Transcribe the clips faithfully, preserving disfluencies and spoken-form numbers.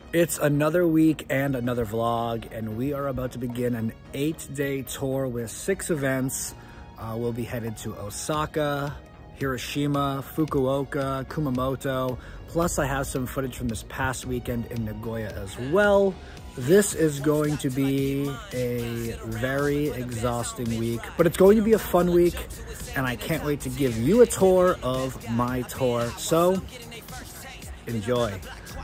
It's another week and another vlog, and we are about to begin an eight-day tour with six events. Uh, we'll be headed to Osaka, Hiroshima, Fukuoka, Kumamoto, plus I have some footage from this past weekend in Nagoya as well. This is going to be a very exhausting week, but it's going to be a fun week, and I can't wait to give you a tour of my tour. So, enjoy.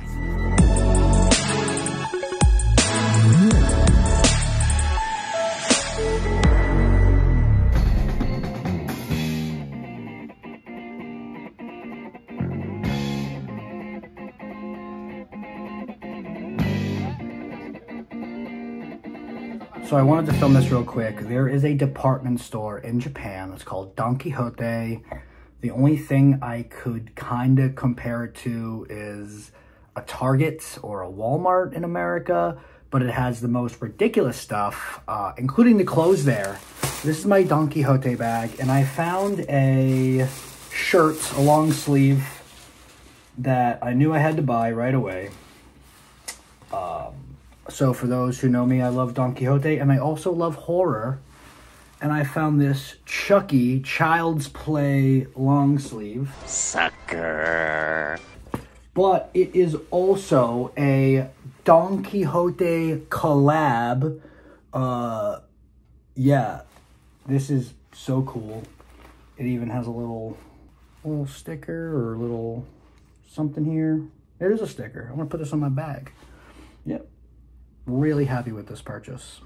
So I wanted to film this real quick. There is a department store in Japan. It's called Don Quijote. The only thing I could kind of compare it to is a Target or a Walmart in America, but it has the most ridiculous stuff, uh, including the clothes there. This is my Don Quijote bag, and I found a shirt, a long sleeve, that I knew I had to buy right away. Um, So for those who know me, I love Don Quixote, and I also love horror. And I found this Chucky Child's Play long sleeve. Sucker. But it is also a Don Quixote collab. Uh, yeah, this is so cool. It even has a little, little sticker or a little something here. It is a sticker. I'm gonna put this on my bag. Yep. Really happy with this purchase.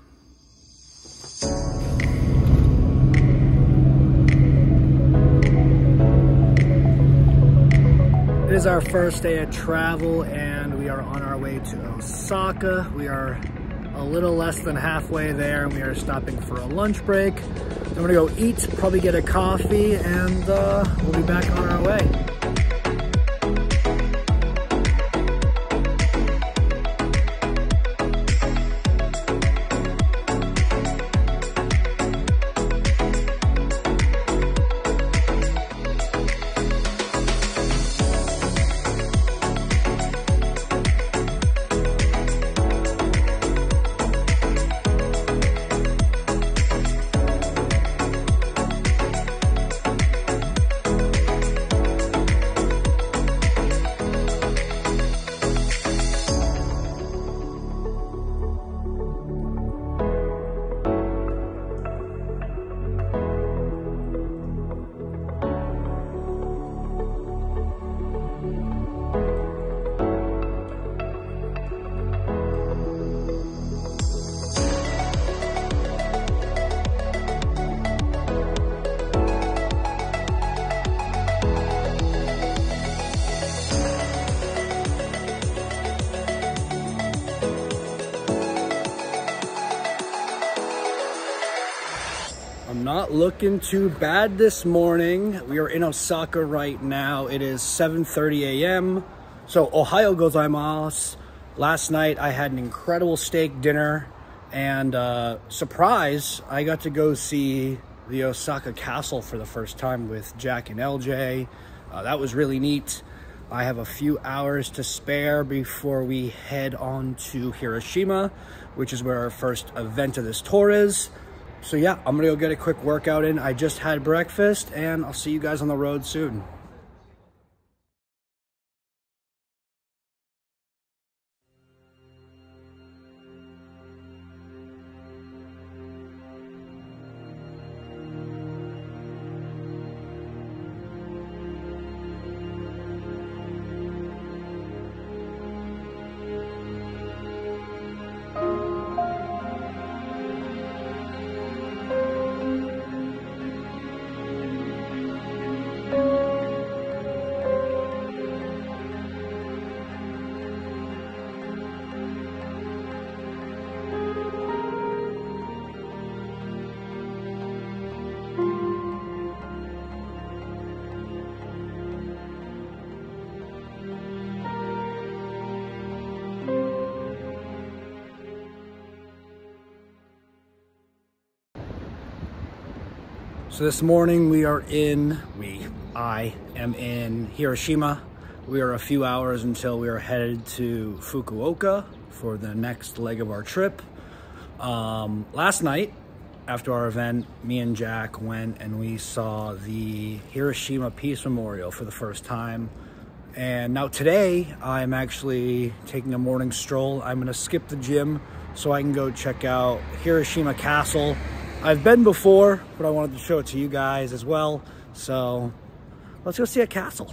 It is our first day of travel, and we are on our way to Osaka. We are a little less than halfway there, and we are stopping for a lunch break. I'm gonna go eat, probably get a coffee, and uh, we'll be back on our way. I'm not looking too bad this morning. We are in Osaka right now. It is seven thirty a m So, Ohayo gozaimasu. Last night I had an incredible steak dinner, and uh, surprise, I got to go see the Osaka Castle for the first time with Jack and L J. Uh, that was really neat. I have a few hours to spare before we head on to Hiroshima, which is where our first event of this tour is. So yeah, I'm gonna go get a quick workout in. I just had breakfast, and I'll see you guys on the road soon. So this morning we are in, we, I am in Hiroshima. We are a few hours until we are headed to Fukuoka for the next leg of our trip. Um, last night, after our event, me and Jack went and we saw the Hiroshima Peace Memorial for the first time. And now today, I'm actually taking a morning stroll. I'm gonna skip the gym so I can go check out Hiroshima Castle. I've been before, but I wanted to show it to you guys as well. So let's go see a castle.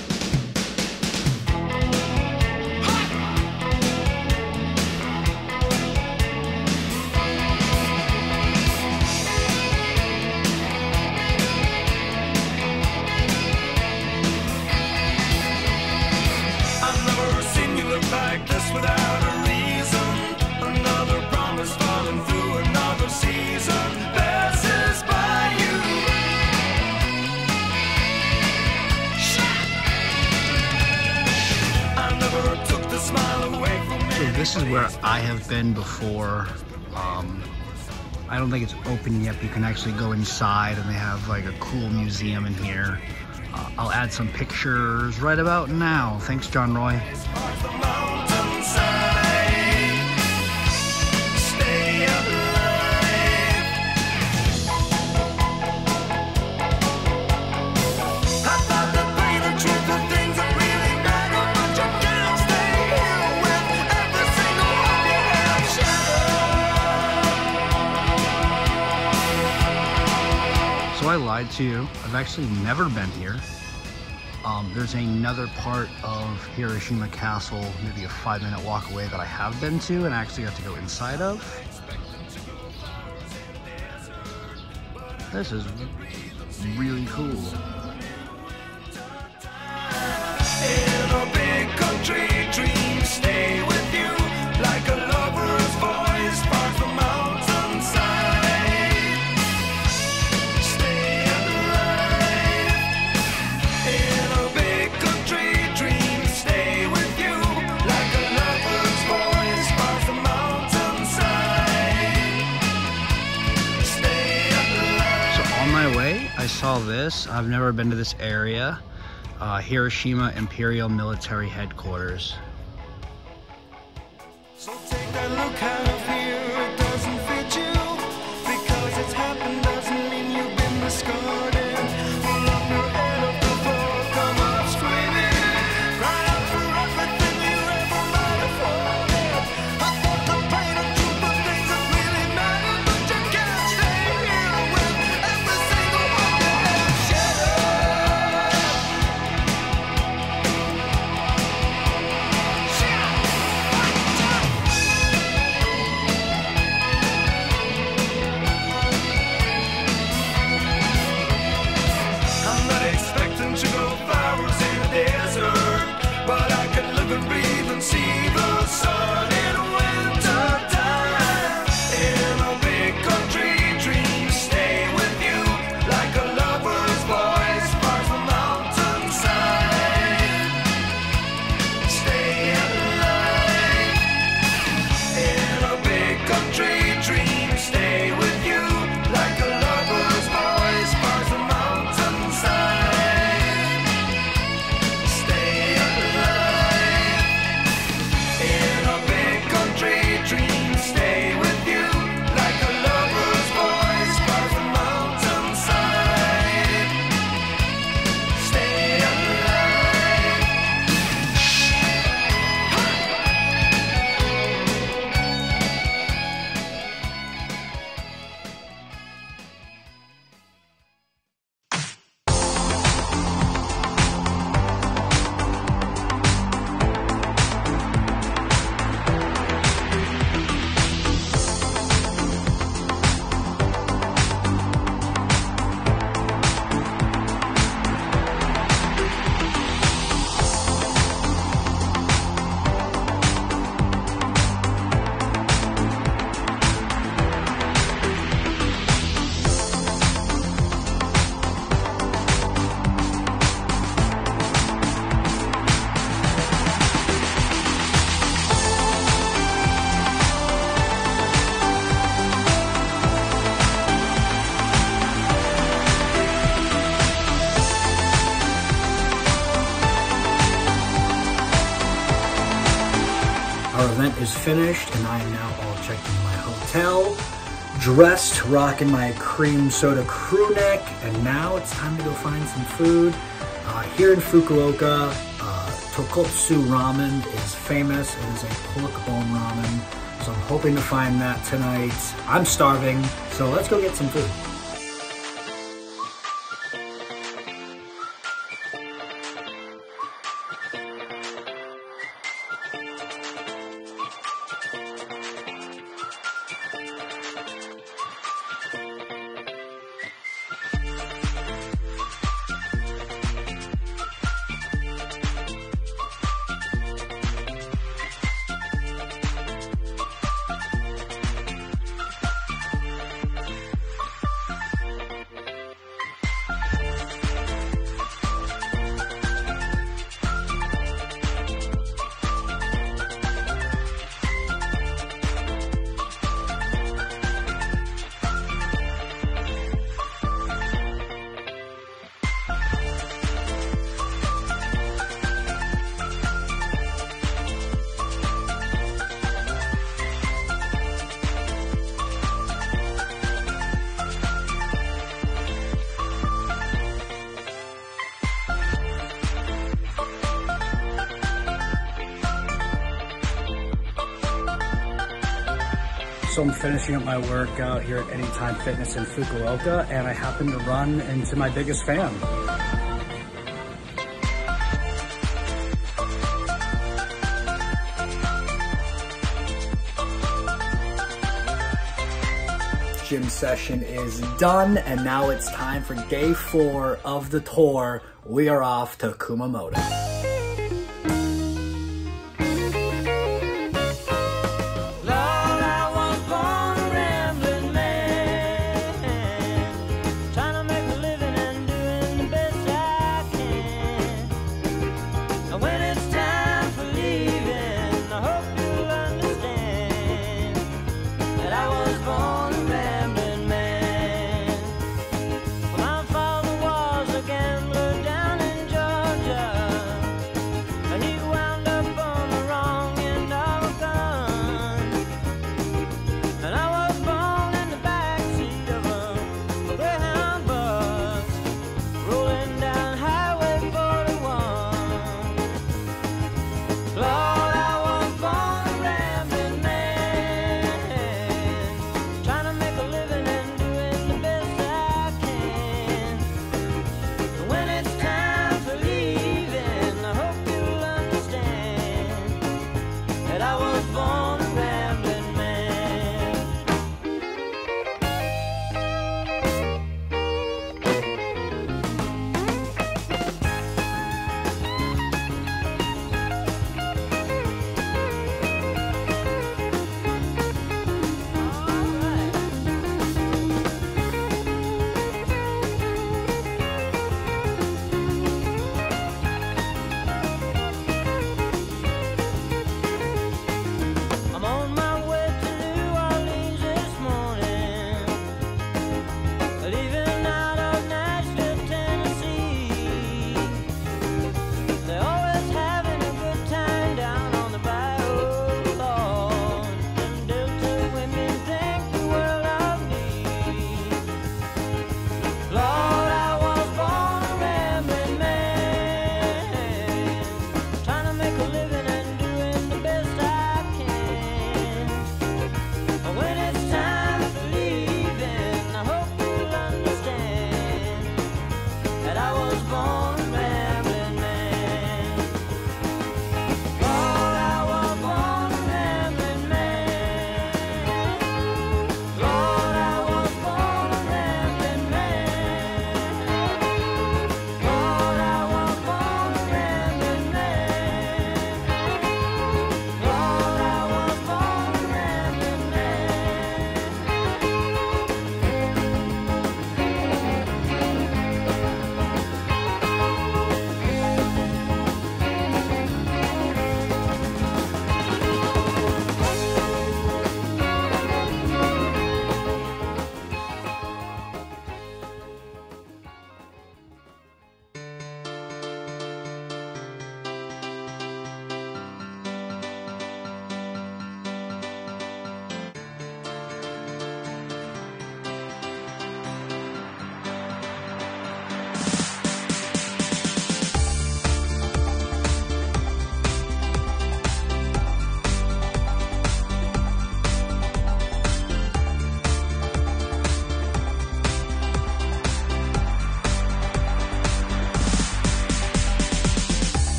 This is where I have been before. Um, I don't think it's open yet, but you can actually go inside and they have like a cool museum in here. Uh, I'll add some pictures right about now. Thanks, John Roy. I lied to you. I've actually never been here. Um, there's another part of Hiroshima Castle, maybe a five minute walk away, that I have been to and actually got to go inside of. This is really cool. In a big country, dreams stay with you like a lover's voice sparks the mountainside. I saw this. I've never been to this area. Uh, Hiroshima Imperial Military Headquarters. So take that look out of here. It doesn't fit you. Because it's happened doesn't mean you've been discarded. Pull up your head up the floor, come up screaming. Cry out for everything you ever might have wanted. I thought the pain and truth of things that really matter, but you can't stay here with every single one. Our event is finished and I am now all checked into my hotel, dressed, rocking my cream soda crew neck, and now it's time to go find some food. Uh, here in Fukuoka, uh, Tokotsu Ramen is famous. It is a pork bone ramen, so I'm hoping to find that tonight. I'm starving, so let's go get some food. So I'm finishing up my workout here at Anytime Fitness in Fukuoka, and I happen to run into my biggest fan. Gym session is done, and now it's time for day four of the tour. We are off to Kumamoto. Georgia.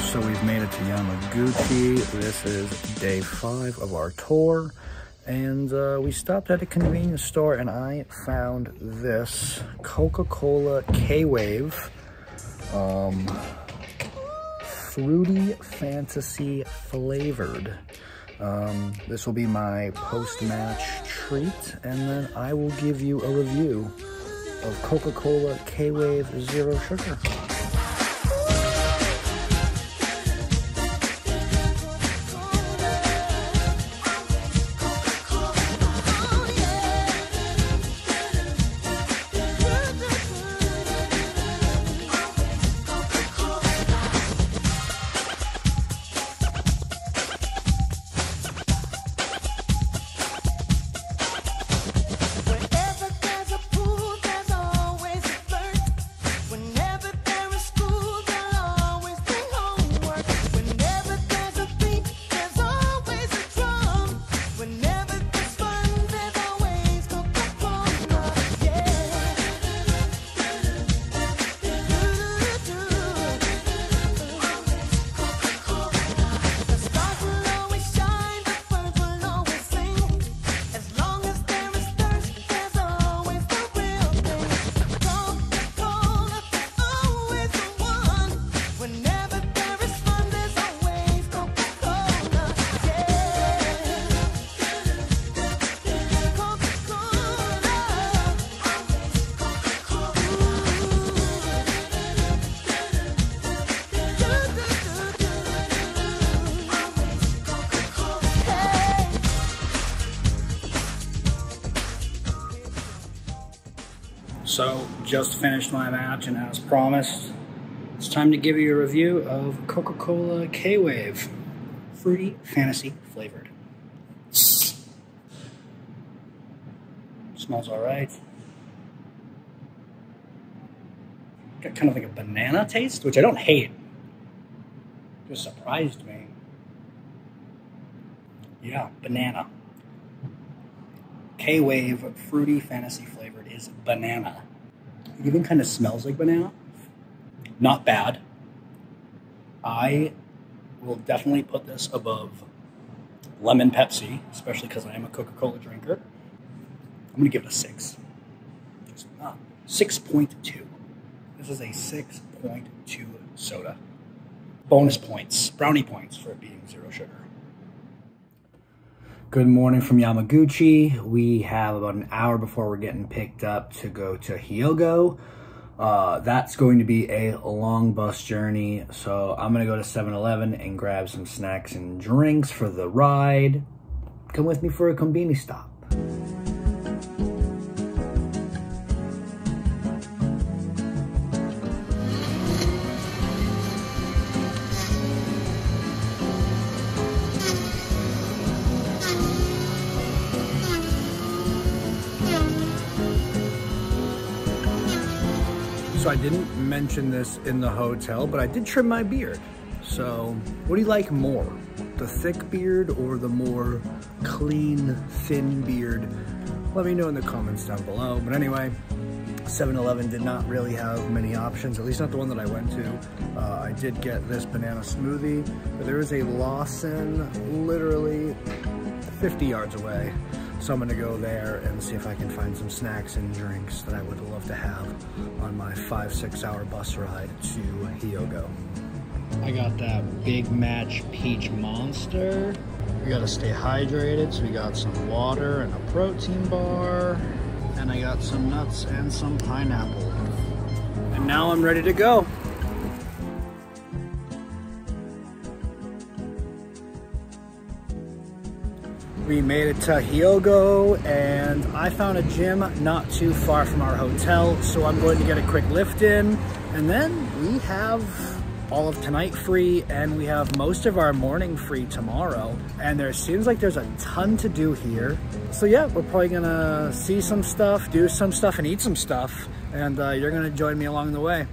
So we've made it to Yamaguchi. This is day five of our tour. And uh, we stopped at a convenience store and I found this Coca-Cola K-Wave um, Fruity Fantasy flavored. Um, this will be my post-match treat, and then I will give you a review of Coca-Cola K-Wave Zero Sugar. So, just finished my match, and as promised, it's time to give you a review of Coca-Cola K-Wave Fruity Fantasy flavored. Smells alright. Got kind of like a banana taste, which I don't hate. Just surprised me. Yeah, banana. K-Wave Fruity Fantasy flavored is banana. It even kind of smells like banana. Not bad. I will definitely put this above lemon Pepsi, especially because I am a Coca-Cola drinker. I'm going to give it a six. six point two. This is a six point two soda. Bonus points, brownie points for it being zero sugar. Good morning from Yamaguchi. We have about an hour before we're getting picked up to go to Hyogo. Uh, that's going to be a long bus journey, so I'm going to go to seven eleven and grab some snacks and drinks for the ride. Come with me for a konbini stop. So I didn't mention this in the hotel, but I did trim my beard. So what do you like more? The thick beard or the more clean, thin beard? Let me know in the comments down below. But anyway, seven eleven did not really have many options, at least not the one that I went to. Uh, I did get this banana smoothie, but there is a Lawson literally fifty yards away. So I'm gonna go there and see if I can find some snacks and drinks that I would love to have on my five, six hour bus ride to Hyogo. I got that Big Match Peach Monster. We gotta stay hydrated, so we got some water and a protein bar. And I got some nuts and some pineapple. And now I'm ready to go. We made it to Hyogo, and I found a gym not too far from our hotel, so I'm going to get a quick lift in, and then we have all of tonight free, and we have most of our morning free tomorrow, and there seems like there's a ton to do here. So yeah, we're probably gonna see some stuff, do some stuff, and eat some stuff, and uh, you're gonna join me along the way.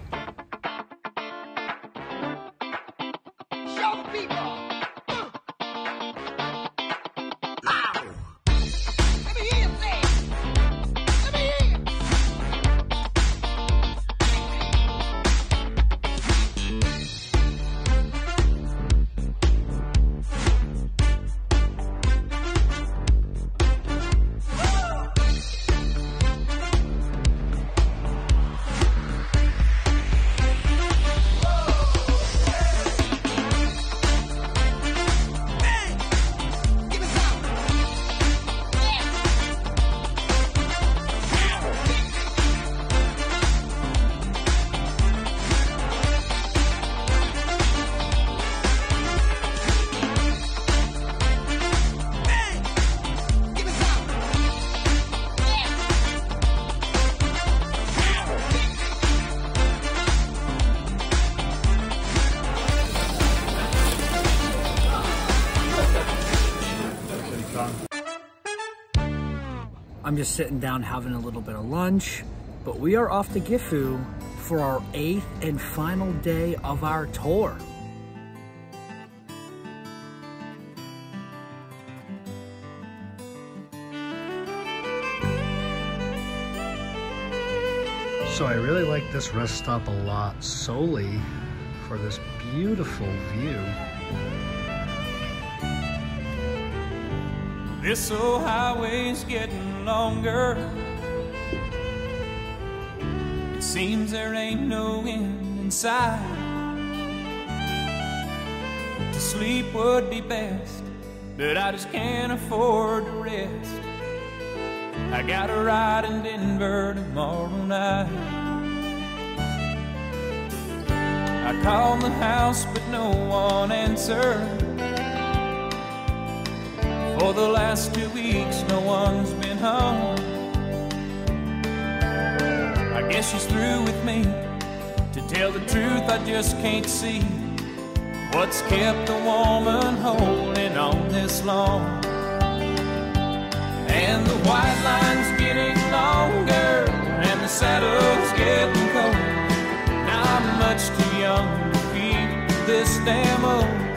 I'm just sitting down having a little bit of lunch, but we are off to Gifu for our eighth and final day of our tour. So I really like this rest stop a lot, solely for this beautiful view. This old highway's getting longer. It seems there ain't no end in sight. To sleep would be best, but I just can't afford to rest. I got a ride in Denver tomorrow night. I called the house, but no one answered. For the last two weeks, no one's been home. I guess she's through with me. To tell the truth, I just can't see what's kept a woman holding on this long. And the white line's getting longer, and the saddle's getting cold. Now I'm much too young to feel this damn old.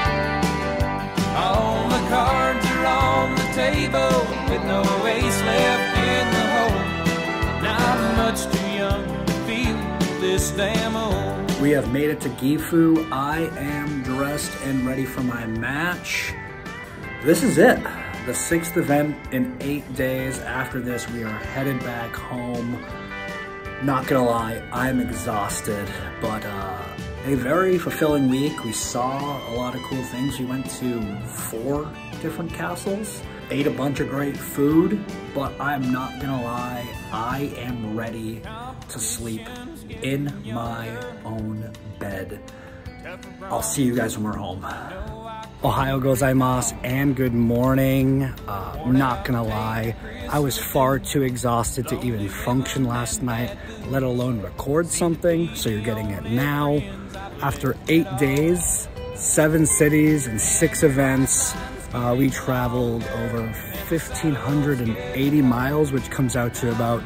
All the cards are on the table, with no ace left in the hole. Now I'm much too young to feel this damn old. We have made it to Gifu. I am dressed and ready for my match. This is it. The sixth event in eight days. After this, we are headed back home. Not gonna lie, I'm exhausted, but uh, a very fulfilling week. We saw a lot of cool things. We went to four different castles, ate a bunch of great food, but I'm not gonna lie, I am ready to sleep in my own bed. I'll see you guys when we're home. Ohayo gozaimasu and good morning. Uh, not gonna lie, I was far too exhausted to even function last night, let alone record something, so you're getting it now. After eight days, seven cities and six events, uh, we traveled over fifteen eighty miles, which comes out to about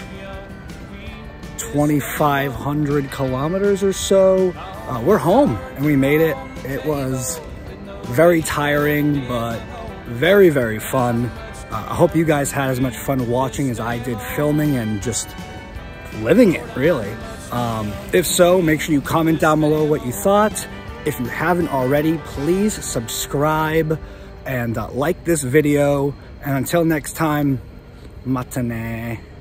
twenty-five hundred kilometers or so. Uh, we're home and we made it. It was very tiring, but very, very fun. Uh, I hope you guys had as much fun watching as I did filming and just living it, really. Um, if so, make sure you comment down below what you thought. If you haven't already, please subscribe and uh, like this video. And until next time, matane.